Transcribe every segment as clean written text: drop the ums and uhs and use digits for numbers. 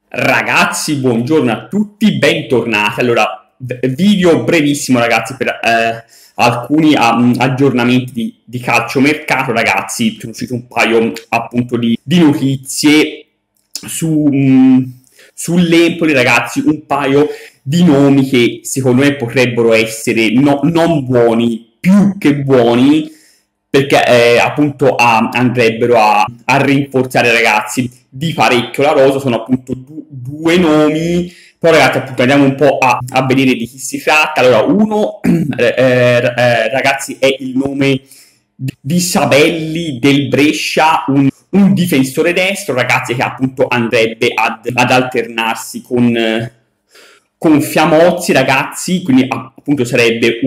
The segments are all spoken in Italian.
Ragazzi, buongiorno a tutti, bentornati. Allora, video brevissimo, ragazzi, per alcuni aggiornamenti di calciomercato, ragazzi. Sono uscite un paio, appunto, di notizie sull'Empoli, ragazzi, un paio di nomi che secondo me potrebbero essere non buoni, più che buoni, perché appunto andrebbero a rinforzare, ragazzi, di parecchio la rosa. Sono appunto due nomi, però ragazzi appunto andiamo un po' a vedere di chi si tratta. Allora, uno ragazzi è il nome di Sabelli del Brescia, un difensore destro, ragazzi, che appunto andrebbe ad alternarsi con Fiamozzi, ragazzi, quindi appunto sarebbe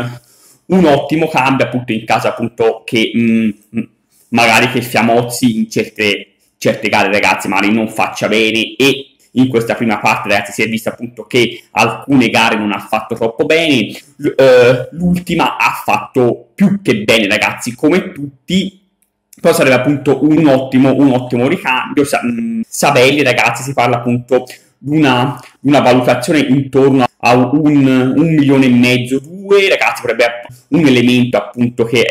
un ottimo cambio, appunto, in caso appunto che magari che Fiamozzi in certe gare, ragazzi, magari non faccia bene, e in questa prima parte, ragazzi, si è visto appunto che alcune gare non ha fatto troppo bene, l'ultima ha fatto più che bene, ragazzi, come tutti. Però sarebbe appunto un ottimo ricambio. Sabelli, ragazzi, si parla appunto di una valutazione intorno a 1,5 milioni, 2, ragazzi, potrebbe un elemento appunto che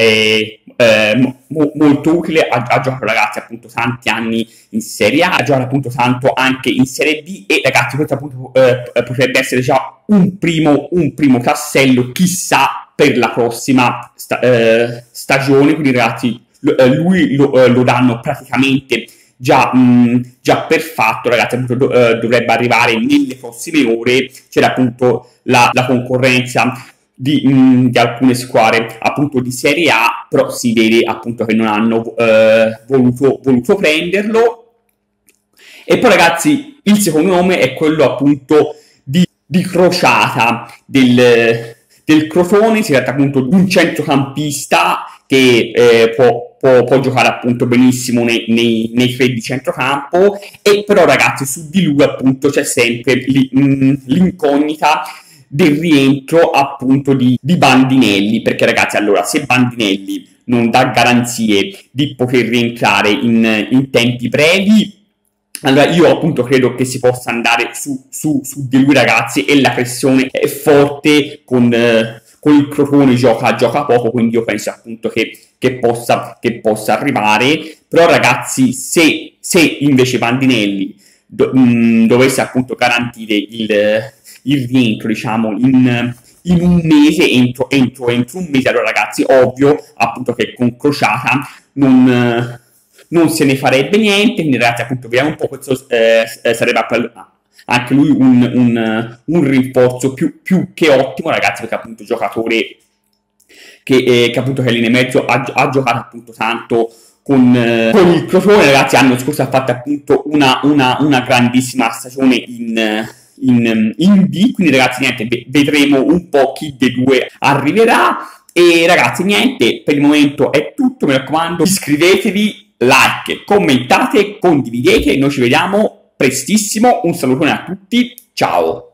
è molto utile. Ha giocato, ragazzi, appunto tanti anni in Serie A, ha giocato appunto tanto anche in Serie B, e ragazzi questo appunto potrebbe essere già un primo tassello, chissà, per la prossima stagione. Quindi, ragazzi, lui lo danno praticamente già per fatto, ragazzi. Appunto dovrebbe arrivare nelle prossime ore. C'era appunto la concorrenza di alcune squadre appunto di Serie A, però si vede appunto che non hanno voluto prenderlo. E poi, ragazzi, il secondo nome è quello appunto di Crociata del Crotone. Si tratta appunto di un centrocampista che può giocare appunto benissimo nei tre di centrocampo, e però, ragazzi, su di lui appunto c'è sempre l'incognita del rientro appunto di Bandinelli, perché, ragazzi, allora, se Bandinelli non dà garanzie di poter rientrare in tempi brevi, allora io appunto credo che si possa andare su di lui, ragazzi, e la pressione è forte con il Crotone, gioca poco, quindi io penso appunto che possa arrivare. Però, ragazzi, se invece Bandinelli dovesse appunto garantire il rientro, diciamo, in un mese, entro un mese, allora, ragazzi, ovvio appunto che con Crociata non se ne farebbe niente. Quindi, ragazzi, appunto, vediamo un po'. Questo sarebbe anche lui un rinforzo più che ottimo, ragazzi, perché appunto giocatore che appunto che lì nel mezzo ha giocato appunto tanto con il Crotone, ragazzi. L'anno scorso ha fatto appunto una grandissima stagione in B. Quindi, ragazzi, niente, vedremo un po' chi dei due arriverà. E, ragazzi, niente, per il momento è tutto. Mi raccomando, iscrivetevi, like, commentate, condividete. Noi ci vediamo prestissimo. Un salutone a tutti, ciao!